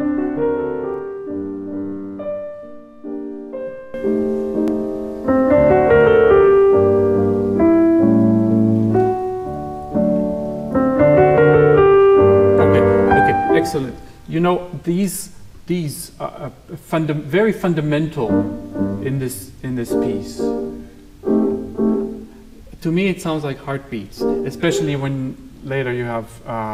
Excellent. You know, these are very fundamental in this piece. To me, it sounds like heartbeats, especially when later you have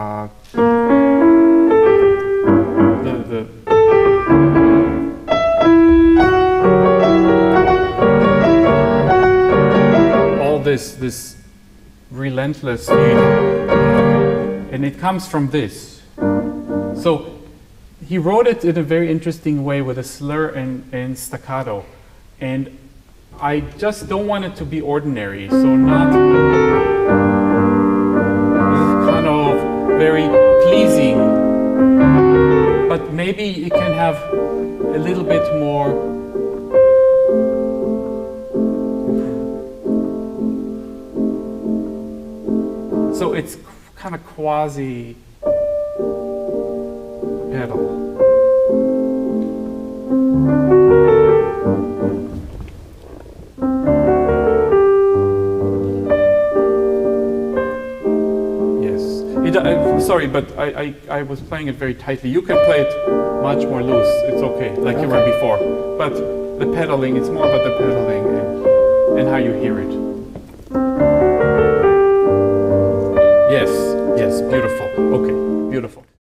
all this relentless, and it comes from this. So he wrote it in a very interesting way with a slur and staccato, and I just don't want it to be ordinary, so not kind of very pleasing, but maybe it can have a little bit more so it's kind of quasi pedal. Sorry, but I was playing it very tightly. You can play it much more loose. It's okay, like you were before. But the pedaling, it's more about the pedaling and how you hear it. Yes, yes, beautiful. Okay, beautiful.